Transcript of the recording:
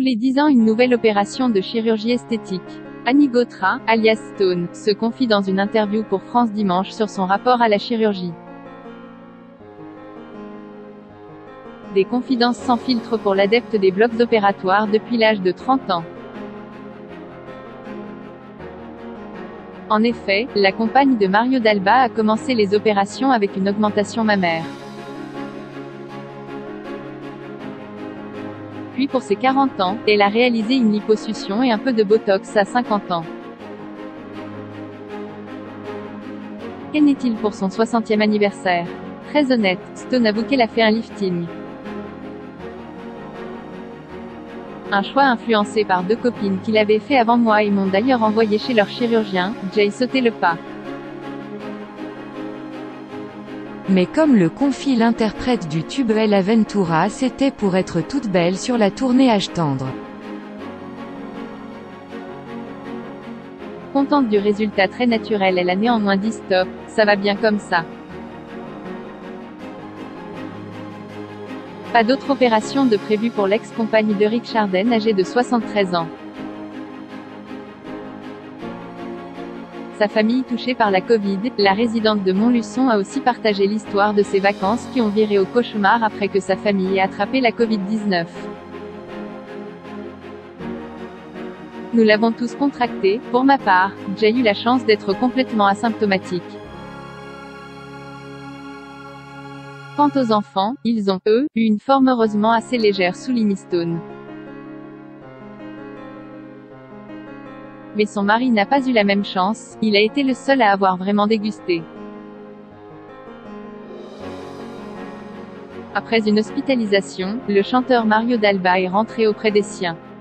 les 10 ans une nouvelle opération de chirurgie esthétique. Annie Gautra, alias Stone, se confie dans une interview pour France Dimanche sur son rapport à la chirurgie. Des confidences sans filtre pour l'adepte des blocs opératoires depuis l'âge de 30 ans. En effet, la compagne de Mario Dalba a commencé les opérations avec une augmentation mammaire. Puis pour ses 40 ans, elle a réalisé une liposuction et un peu de botox à 50 ans. Qu'en est-il pour son 60e anniversaire? Très honnête, Stone avoue qu'elle a fait un lifting. Un choix influencé par 2 copines qui l'avaient fait avant moi et m'ont d'ailleurs envoyé chez leur chirurgien, j'ai sauté le pas. Mais comme le confie l'interprète du tube El Aventura, c'était pour être toute belle sur la tournée Âge tendre. Contente du résultat très naturel, elle a néanmoins dit stop, ça va bien comme ça. Pas d'autre opération de prévue pour l'ex-compagne de Rick Charden âgée de 73 ans. Sa famille touchée par la Covid, la résidente de Montluçon a aussi partagé l'histoire de ses vacances qui ont viré au cauchemar après que sa famille ait attrapé la Covid-19. Nous l'avons tous contracté, pour ma part, j'ai eu la chance d'être complètement asymptomatique. Quant aux enfants, ils ont, eux, eu une forme heureusement assez légère, souligne Stone. Mais son mari n'a pas eu la même chance, il a été le seul à avoir vraiment dégusté. Après une hospitalisation, le chanteur Mario Dalba est rentré auprès des siens.